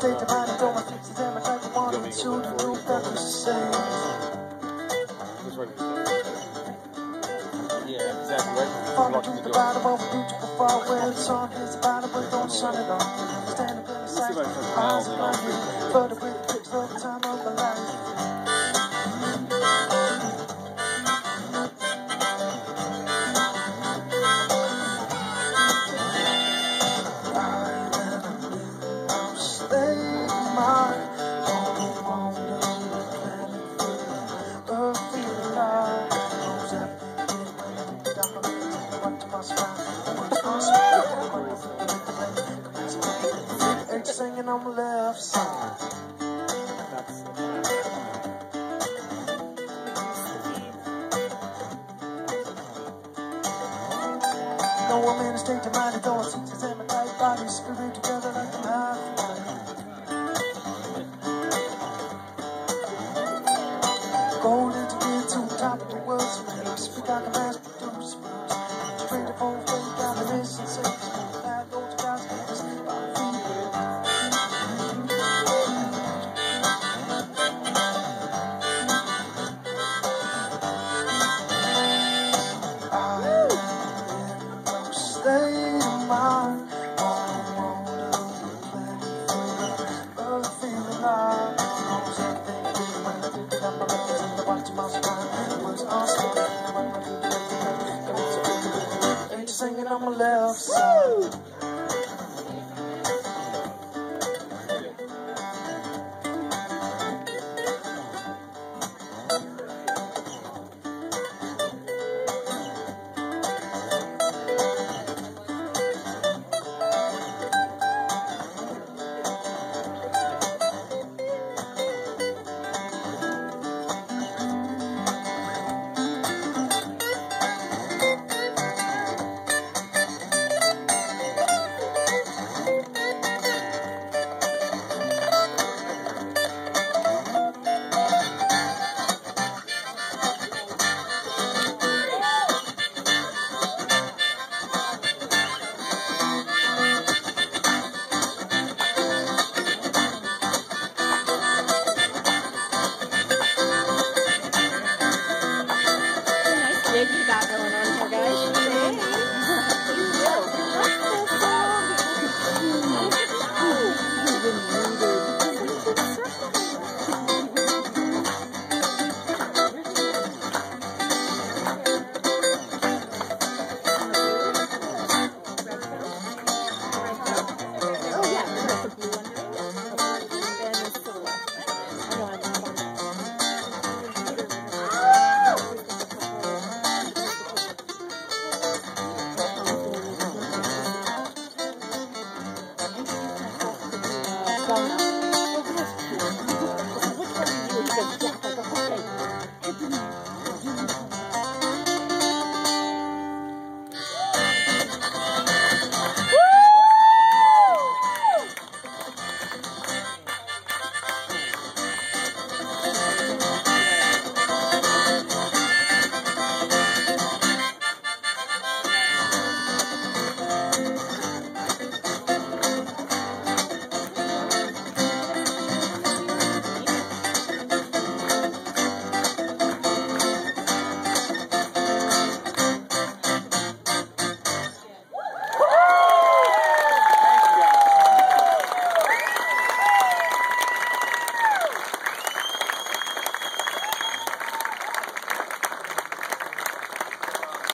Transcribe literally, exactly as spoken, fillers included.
state of mind, don't want to fix them like you want to do that to say. Yeah, exactly right. Falling to the bottom of a beautiful far where the sun hits the bottom, but don't shut it off. Stand up in the sight, eyes are blinded, further with the tips of the time of my life. Singing on the left side. No woman in a state of mind, don't see to them and tight bodies, spirit together like an half. Golden to get to the top of the world, so maybe speak like a mass producer. Straight up on faith, down the wrist and say, bad go to God's hands, about feet. Singing on my left side. Nice wig you got going on.